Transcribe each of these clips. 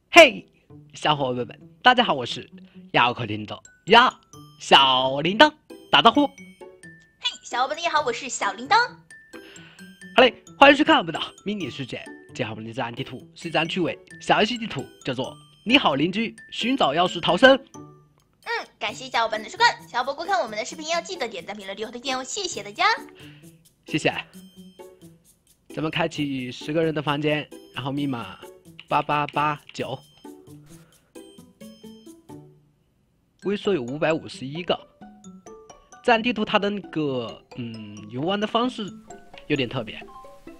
嘿，小伙伴们，大家好，我是遥可听的呀，小铃铛打招呼。 嘿，小伙伴们你好，我是小铃铛。 好嘞，欢迎收看我们的迷你世界。接下来我们的这张地图是一张趣味小游戏地图，叫做“你好邻居，寻找钥匙逃生”。 感谢小伙伴的收看。小伙伴观看我们的视频要记得点赞、评论、留言、推荐哦，谢谢大家。 谢谢。咱们开启10个人的房间，然后密码8889。微缩有551个。这张地图它的那个游玩的方式有点特别。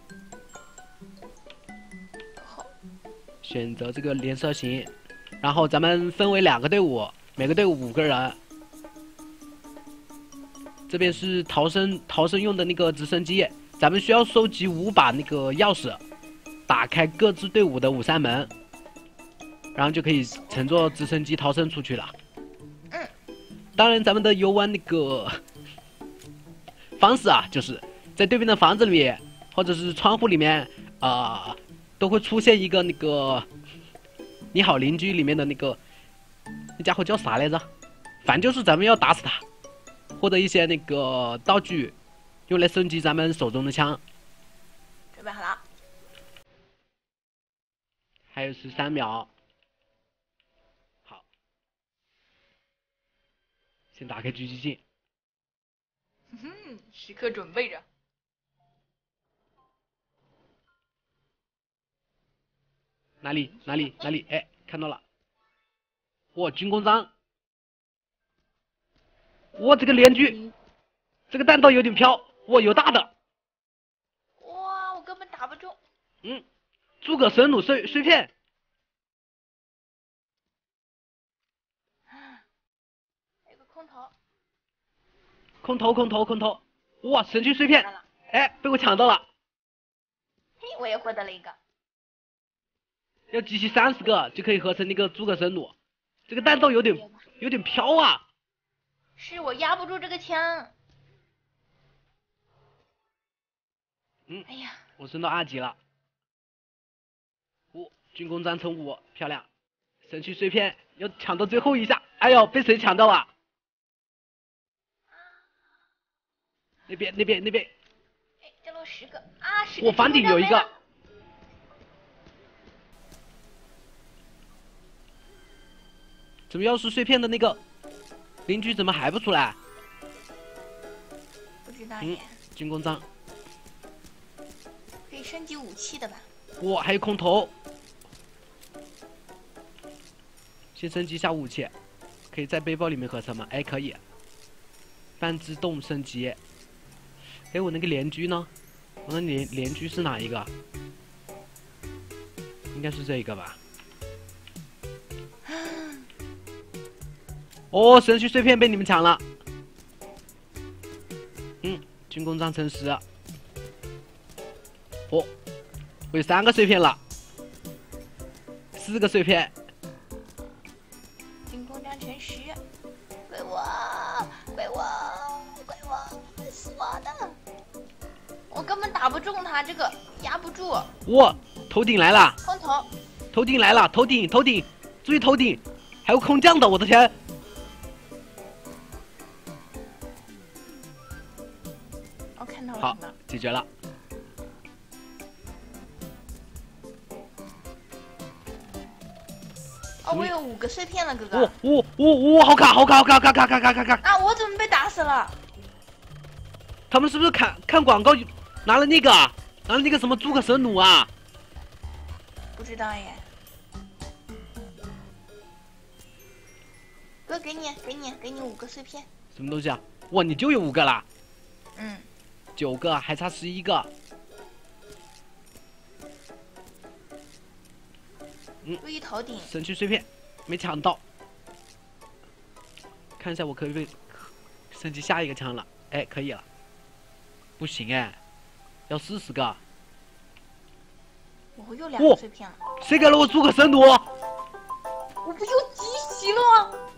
选择这个连射型，然后咱们分为2个队伍，每个队伍5个人。这边是逃生用的那个直升机，咱们需要收集5把那个钥匙，打开各支队伍的5扇门，然后就可以乘坐直升机逃生出去了。当然咱们的游玩那个方式啊，就是在对面的房子里面，或者是窗户里面都会出现一个那个你好邻居里面的那家伙叫啥来着？反正就是咱们要打死他，获得一些那个道具，用来升级咱们手中的枪。 准备好了， 还有13秒。好，先打开狙击镜。 时刻准备着。 哪里？哎，看到了。哇，军功章。哇，这个连狙，这个弹道有点飘。哇，有大的。 哇，我根本打不中。 诸葛神弩碎片。 有个空投。 空投。哇，神区碎片。哎，被我抢到了。 嘿，我也获得了一个。 要集齐30个就可以合成那个诸葛神弩。这个弹道有点飘啊。 是我压不住这个枪。哎呀， 我升到2级了。军功章乘5，漂亮。神区碎片要抢到最后一下，哎呦，被谁抢到了？那边。 哎，掉了10个啊！10个。 我房顶有一个。怎么钥匙碎片的那个邻居怎么还不出来？ 不知道耶。 军功章。 可以升级武器的吧？ 哇，还有空投。先升级一下武器，可以在背包里面合成吗？哎，可以。半自动升级。哎，我那个连狙呢？我那连狙是哪一个？应该是这一个吧。哦，神区碎片被你们抢了。军功章乘10。我有3个碎片了，4个碎片。 军功章乘10，给我，死我的！我根本打不中他，这个压不住。 哇，头顶来了！ 空投。 头顶来了，头顶，注意头顶，还有空降的，我的天！ 我看到了。 好，解决了。 哦，我有5个碎片了，哥哥。 好卡！ 啊，我怎么被打死了？ 他们是不是看广告拿了那个什么诸葛神弩啊？ 不知道耶。哥，给你5个碎片。 什么东西啊？哇，你就有5个啦？9个，还差11个。 注意头顶。 神区碎片没抢到，看一下我可不可以升级下一个枪了？哎，可以了。不行哎，要40个。 我又2个碎片了。 谁给了我诸葛神弩？ 我不又集齐了吗？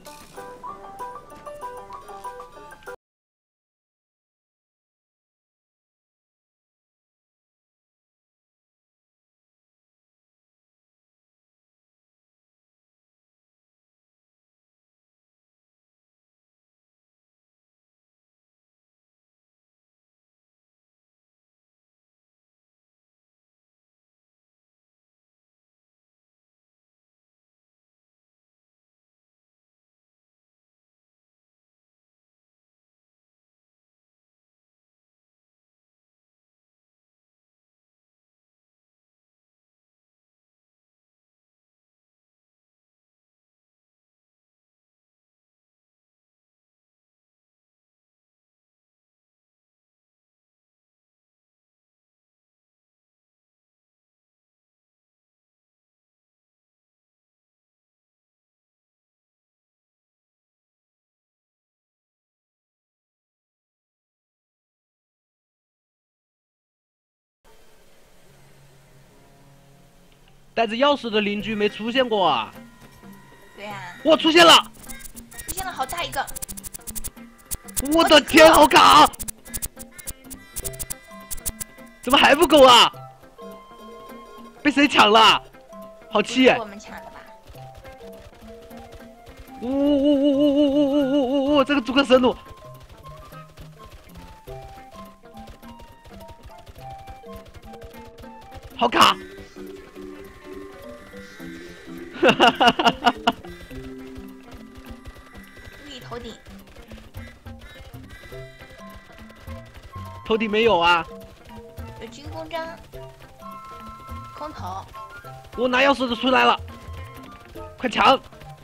带着钥匙的邻居没出现过啊！ 对呀、 我出现了！ 出现了好大一个， 我的天，好卡！怎么还不够啊？被谁抢了？好气！ 我们抢的吧？ 呜！这个诸葛神弩，好卡！哈哈哈哈哈！ 注意头顶， 头顶没有啊！ 有军功章，空投， 我拿钥匙的出来了，快抢！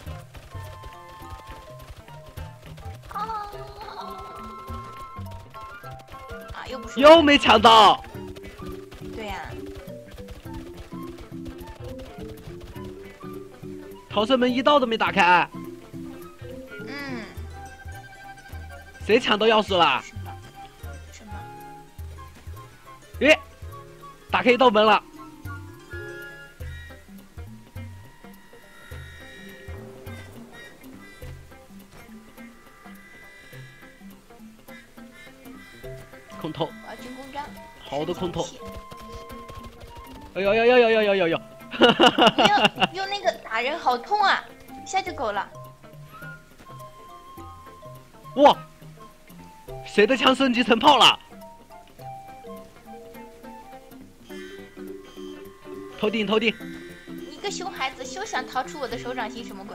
又不是又没抢到。 对呀、 逃生门一道都没打开， 嗯， 谁抢到钥匙了？ 什么？ 诶，打开一道门了。空投， 我要军功章， 好多空投神奇武器。 哎呦呦呦呦呦呦呦呦！ 用那个打人好痛啊，一下就够了。 哇，谁的枪升级成炮了？头顶头顶， 你个熊孩子，休想逃出我的手掌心！什么鬼？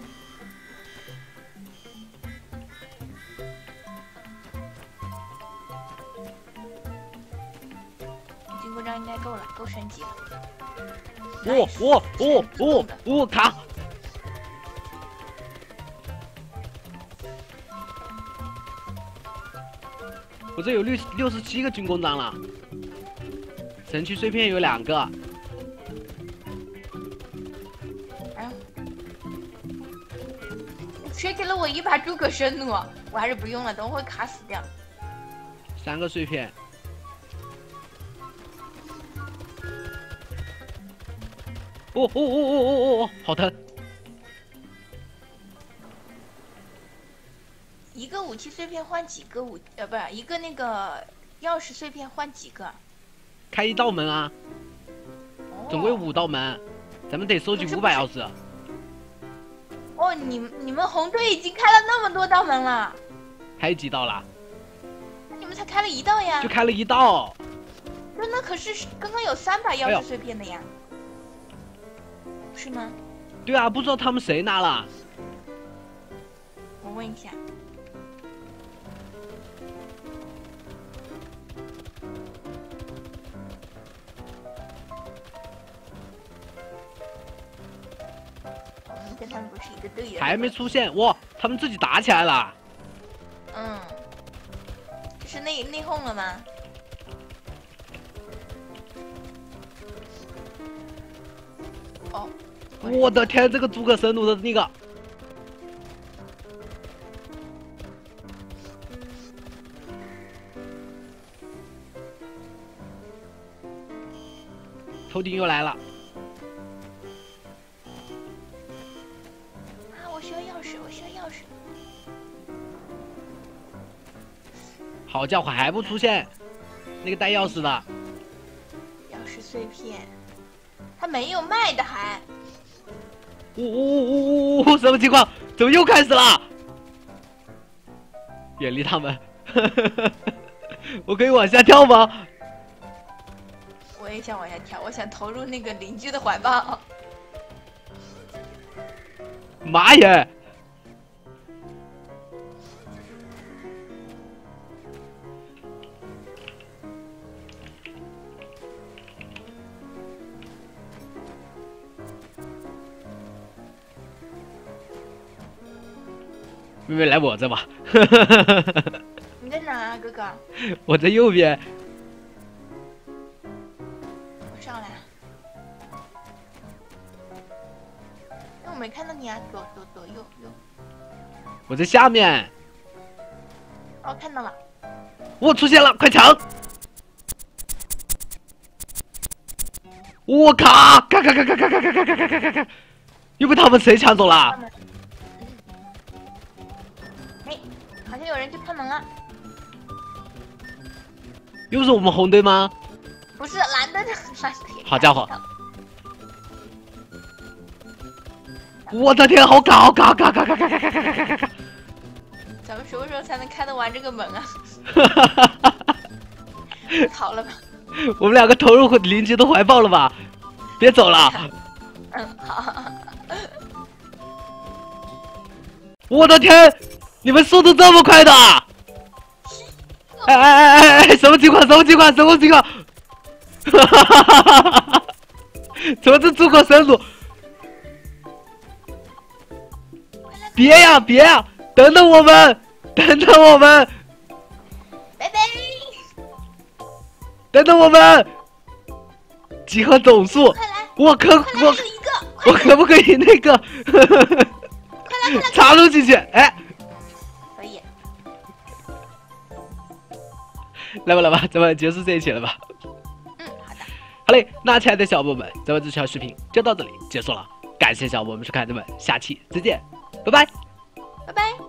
军功章应该够了，够升级了。 卡！我这有67个军功章了，神奇碎片有2个。 哎，谁给了我一把诸葛神弩？我还是不用了，等会卡死掉。 3个碎片。好疼！ 一个武器碎片换几个不是一个那个钥匙碎片换几个？ 开1道门啊， 哦总归5道门，咱们得收集500钥匙。 哦，你们红队已经开了那么多道门了， 还有几道啦？ 你们才开了1道呀？ 就开了1道。 那可是刚刚有3把钥匙碎片的呀，是吗？ 对啊，不知道他们谁拿了。 我问一下。我们跟他们不是一个队员。 还没出现哇！他们自己打起来了。 嗯，这是内讧了吗？哦， 我的天，这个诸葛神弩的那个，头顶又来了。 啊，我需要钥匙，我需要钥匙。 好家伙，还不出现那个带钥匙的。 钥匙碎片，他没有卖的还。 什么情况？怎么又开始了？远离他们。我可以往下跳吗？ 我也想往下跳，我想投入那个邻居的怀抱。 妈耶！妹妹来我这吧。 你在哪啊，哥哥？ 我在右边。 我上来。那我没看到你啊，左右。 我在下面。 哦，看到了。 我出现了，快抢！ 我靠！咔咔咔咔咔咔咔咔咔咔咔！又被他们谁抢走了？ 哎，好像有人去碰门了。 又是我们红队吗？ 不是蓝的，蓝的。 好家伙！我的天，好卡，好卡，卡卡卡卡卡卡卡卡卡卡！ 咱们什么时候才能开得完这个门啊？好了吧？ 我们两个投入邻居的怀抱了吧？别走了！ 好。 我的天，你们速度这么快的？哎！什么情况？什么情况？什么情况？哈哈哈哈哈哈！怎么这出口深入？别呀，别呀！等等我们，等等我们， 拜拜！ 等等我们！集合总数， 快来！ 我可不可以那个？ 快来！ 插入进去？哎， 可以。 来吧，咱们结束这一期了吧？ 好的。 好嘞，那亲爱的小伙伴们，咱们这条视频就到这里结束了，感谢小伙伴们收看，咱们下期再见，拜拜。 拜拜。